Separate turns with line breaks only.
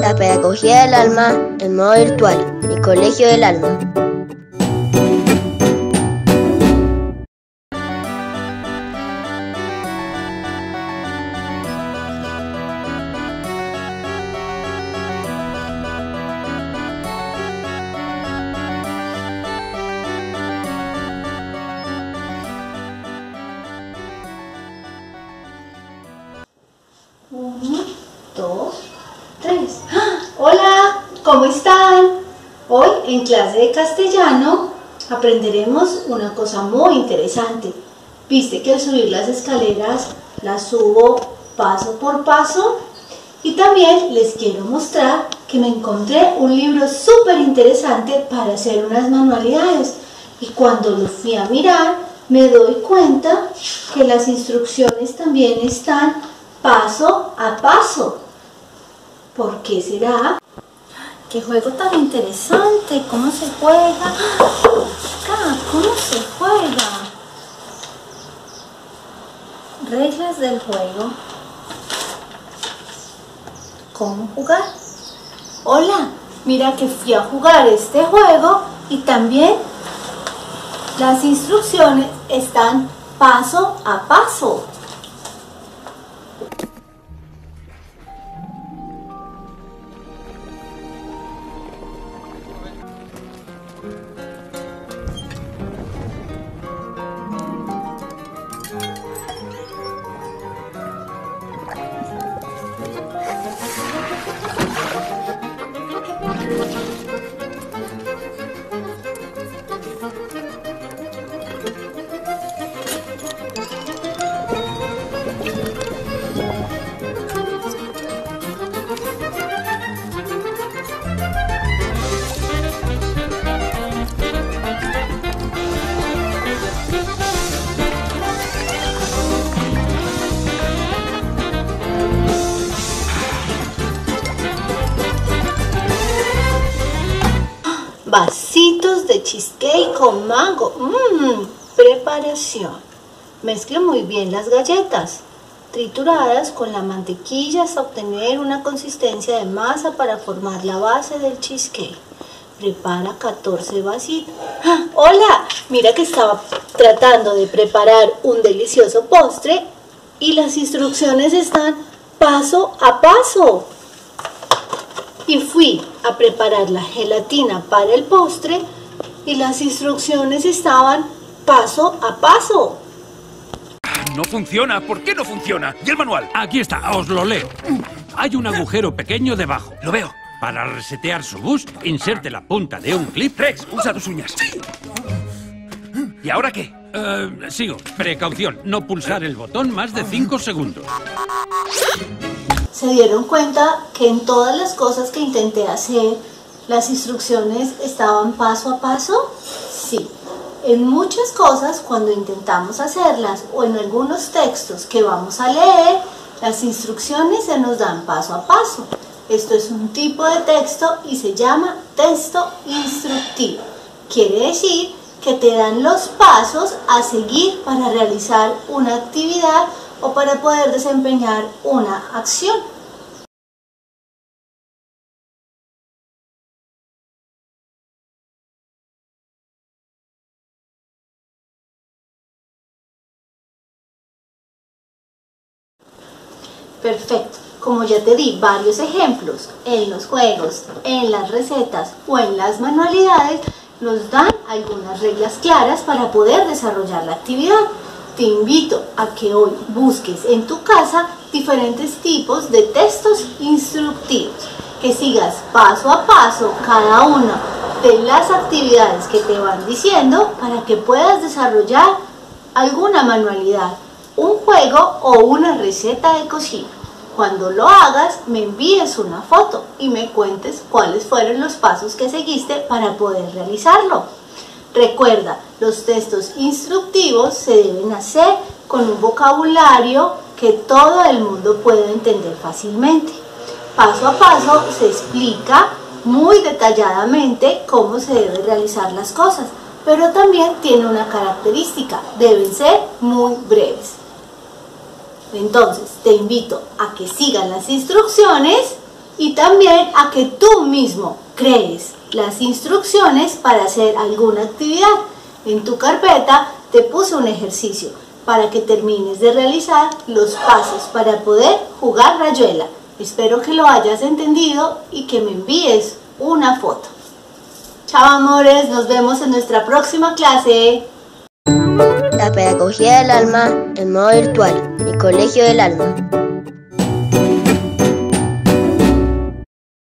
La pedagogía del alma en modo virtual. Mi colegio del alma.
Uno, dos, tres. Hola, ¿cómo están? Hoy en clase de castellano aprenderemos una cosa muy interesante. Viste que al subir las escaleras las subo paso por paso. Y también les quiero mostrar que me encontré un libro súper interesante para hacer unas manualidades. Y cuando lo fui a mirar me doy cuenta que las instrucciones también están paso a paso. ¿Por qué será? ¡Qué juego tan interesante! ¿Cómo se juega? Acá, ¿cómo se juega? Reglas del juego. ¿Cómo jugar? Hola, mira que fui a jugar este juego y también las instrucciones están paso a paso. Vasitos de cheesecake con mango. Preparación. Mezcle muy bien las galletas trituradas con la mantequilla hasta obtener una consistencia de masa para formar la base del cheesecake. Prepara 14 vasitos. ¡Hola! Mira que estaba tratando de preparar un delicioso postre y las instrucciones están paso a paso. Y fui a preparar la gelatina para el postre y las instrucciones estaban paso a paso.
No funciona. ¿Por qué no funciona? ¿Y el manual?
Aquí está, os lo leo. Hay un agujero pequeño debajo.
Lo veo.
Para resetear su bus, inserte la punta de un clip.
Rex, usa tus uñas. ¿Y ahora qué?
Sigo. Precaución, no pulsar el botón más de 5 segundos.
¿Se dieron cuenta que en todas las cosas que intenté hacer, las instrucciones estaban paso a paso? Sí. En muchas cosas, cuando intentamos hacerlas o en algunos textos que vamos a leer, las instrucciones se nos dan paso a paso. Esto es un tipo de texto y se llama texto instructivo. Quiere decir que te dan los pasos a seguir para realizar una actividad o para poder desempeñar una acción. Perfecto. Como ya te di varios ejemplos en los juegos, en las recetas o en las manualidades, nos dan algunas reglas claras para poder desarrollar la actividad. Te invito a que hoy busques en tu casa diferentes tipos de textos instructivos, que sigas paso a paso cada una de las actividades que te van diciendo para que puedas desarrollar alguna manualidad, un juego o una receta de cocina. Cuando lo hagas, me envíes una foto y me cuentes cuáles fueron los pasos que seguiste para poder realizarlo. Recuerda, los textos instructivos se deben hacer con un vocabulario que todo el mundo pueda entender fácilmente. Paso a paso se explica muy detalladamente cómo se deben realizar las cosas, pero también tiene una característica: deben ser muy breves. Entonces, te invito a que sigan las instrucciones y también a que tú mismo crees las instrucciones para hacer alguna actividad. En tu carpeta te puse un ejercicio para que termines de realizar los pasos para poder jugar rayuela. Espero que lo hayas entendido y que me envíes una foto. Chao amores, nos vemos en nuestra próxima clase.
La pedagogía del alma en modo virtual, mi colegio del alma.